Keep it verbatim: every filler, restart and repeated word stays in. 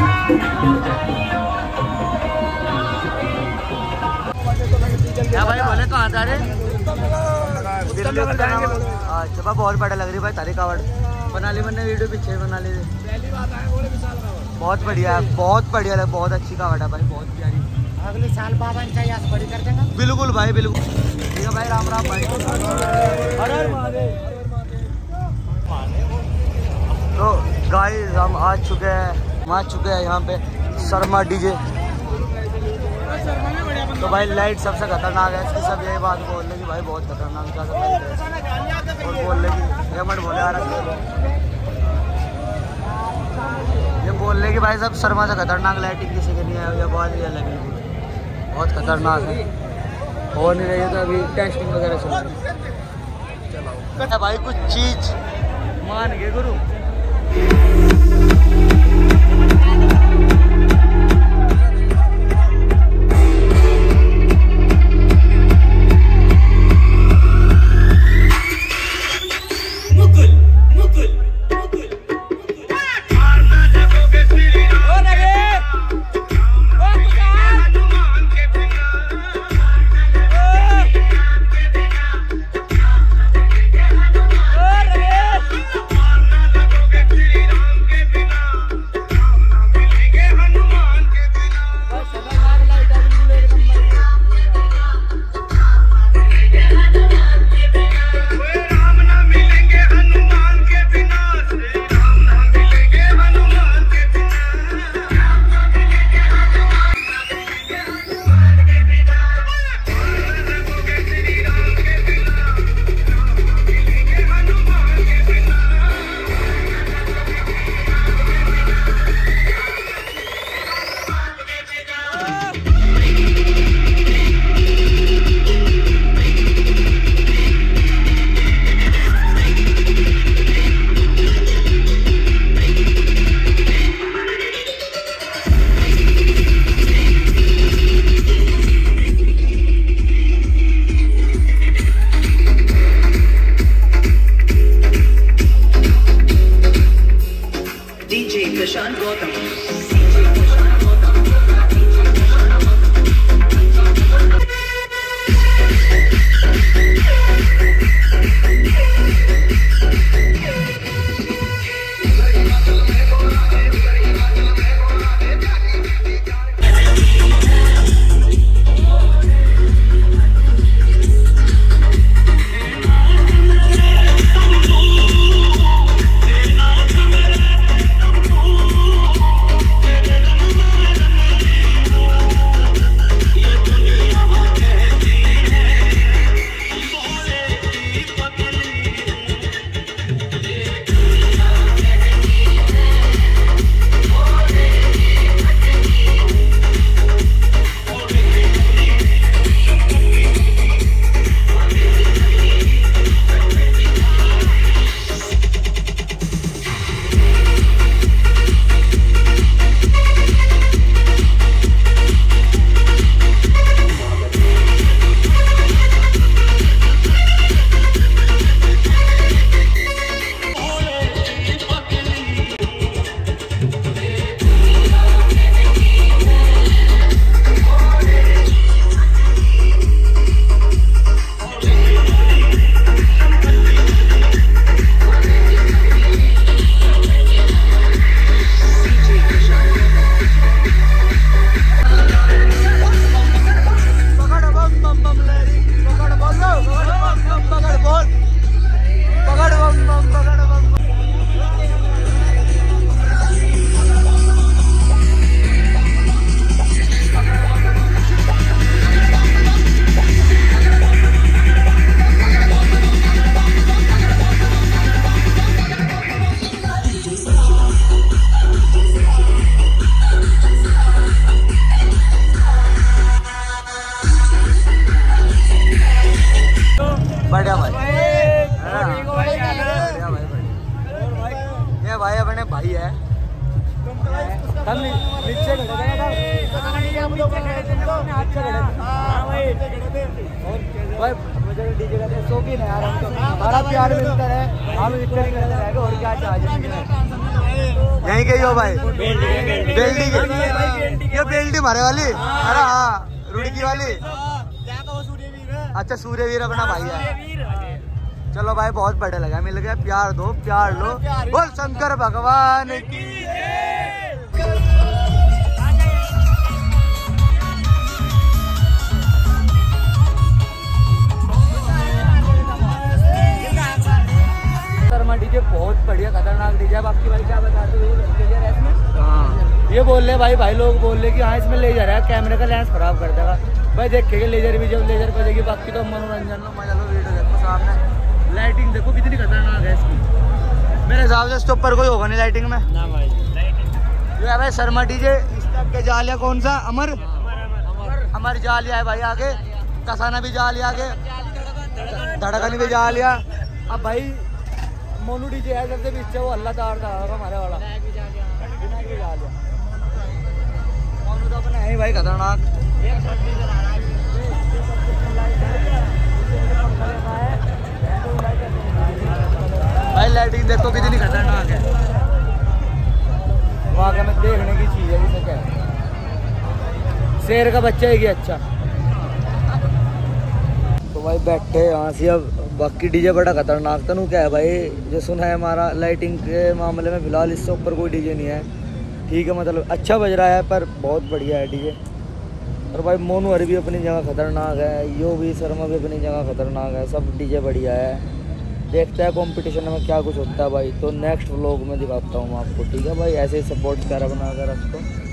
क्या भाई बोले कहाँ जा रहे? अच्छा बहुत बड़ा लग रही भाई तारी कावड़ बना ली मैंने वीडियो पीछे बना ली बहुत बढ़िया है बहुत बढ़िया है बहुत अच्छी कावड़ है भाई बहुत प्यारी अगले साल बाबा चाहिए बड़ी कर देंगे बिल्कुल भाई बिल्कुल ठीक है भाई राम राम भाई तो गाइस हम आ चुके हैं हम आ चुके हैं यहाँ पे शर्मा डीजे तो भाई लाइट सबसे खतरनाक है इसकी सब यही बात बोल रहे कि भाई बहुत खतरनाक क्या सब लाइट है और बोल रहे कि ये मत बोले यार ये बोल रहे कि भाई सब शर्मा से खतरनाक लाइटिंग किसी के नहीं है ये बहुत ही अलग है बहुत खतरनाक है हो नहीं रही है तो अभी टेस्टिंग वगैरह चल रही है भाई कुछ चीज मान गए गुरु प्रशांत गौतम बढ़िया भाई ये भाई अपने भाई है नीचे भाई मुझे डीजे का शौकीन है यार हमको हमारा प्यार मिलता है हम इतना ही करते रहेंगे और क्या चाहिए यहीं के ही हो भाई? बेल्डी के? ये बेल्डी मारे वाली? अरे हाँ, रुड़की वाली। अच्छा, सूर्यवीर अपना भाई है। चलो भाई, बहुत बढ़िया लगा, मिल गया। प्यार दो, प्यार लो, बोल शंकर भगवान की। शर्मा डीजे बहुत बढ़िया खतरनाक डीजे। अब आपकी भाई क्या बताते हो? हाँ, ये बोल रहे भाई भाई लोग बोल रहे कि हाँ इसमें ले जा रहा है, कैमरे का लेंस खराब कर देगा भाई। देखेंगे लेजर भी, जब लेजर बजेगी। बाकी तो मनोरंजन लो, मजा लो, वीडियो देखो। सामने लाइटिंग देखो कितनी खतरनाक है इसकी। मेरे हिसाब से इसके ऊपर कोई होगा नहीं लाइटिंग में ना भाई। जो है भाई शर्मा डीजे। इसका के जालिया कौन सा? अमर अमर जालिया है भाई। आगे कसाना भी जालिया, आगे धड़कन भी जालिया। अब भाई मोनू डीजे है सबसे पीछे, वो अल्लाह तार था हमारे वाला। मोनू तो अपना है भाई खतरनाक। भाई लाइटिंग देखो कितनी खतरनाक है, वाकई में देखने की चीज है। जिसे क्या शेर का बच्चा है कि अच्छा। तो भाई बैठे यहाँ से। अब बाकी डीजे बड़ा खतरनाक था। नू क्या है भाई, जो सुना है हमारा लाइटिंग के मामले में फिलहाल इससे ऊपर कोई डीजे नहीं है। ठीक है, मतलब अच्छा बज रहा है पर बहुत बढ़िया है डीजे। और भाई मोनू हर भी अपनी जगह खतरनाक है, यो भी शर्मा भी अपनी जगह खतरनाक है। सब डीजे बढ़िया है। देखते हैं कंपटीशन में क्या कुछ होता है भाई। तो नेक्स्ट व्लॉग में दिखाता हूँ मैं आपको। ठीक है भाई, ऐसे ही सपोर्ट करा बना कर रखो।